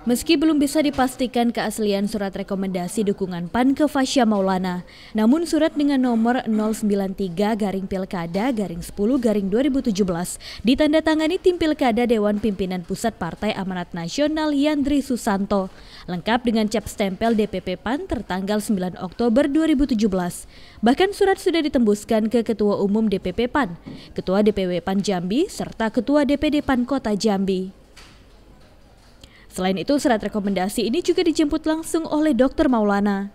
Meski belum bisa dipastikan keaslian surat rekomendasi dukungan PAN ke Fasya Maulana, namun surat dengan nomor 093-Pilkada-10-2017 ditandatangani tim Pilkada Dewan Pimpinan Pusat Partai Amanat Nasional Yandri Susanto, lengkap dengan cap stempel DPP PAN tertanggal 9 Oktober 2017. Bahkan surat sudah ditembuskan ke Ketua Umum DPP PAN, Ketua DPW PAN Jambi, serta Ketua DPD PAN Kota Jambi. Selain itu, surat rekomendasi ini juga dijemput langsung oleh Dr. Maulana.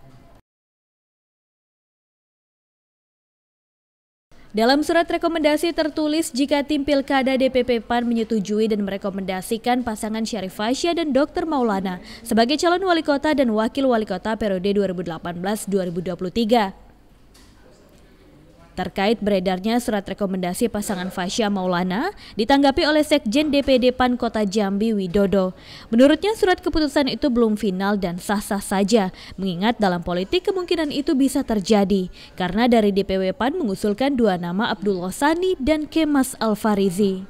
Dalam surat rekomendasi tertulis jika tim Pilkada DPP PAN menyetujui dan merekomendasikan pasangan Syarif Fasya dan Dr. Maulana sebagai calon wali kota dan wakil wali kota periode 2018-2023. Terkait beredarnya surat rekomendasi pasangan Fasya Maulana, ditanggapi oleh Sekjen DPD PAN Kota Jambi Widodo. Menurutnya surat keputusan itu belum final dan sah-sah saja, mengingat dalam politik kemungkinan itu bisa terjadi, karena dari DPW PAN mengusulkan dua nama Abdullah Sani dan Kemas Alfarizi.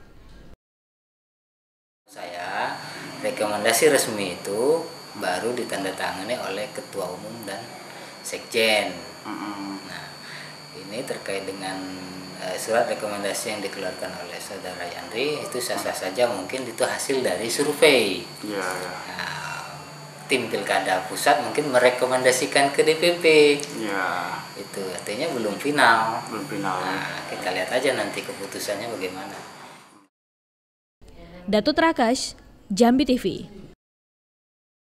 Saya rekomendasi resmi itu baru ditandatangani oleh Ketua Umum dan Sekjen. Nah, ini terkait dengan surat rekomendasi yang dikeluarkan oleh saudara Yandri, itu sah-sah saja, mungkin itu hasil dari survei. Nah, tim Pilkada Pusat mungkin merekomendasikan ke DPP. Itu artinya belum final. Nah, kita lihat aja nanti keputusannya bagaimana. Datut Rakash, Jambi TV.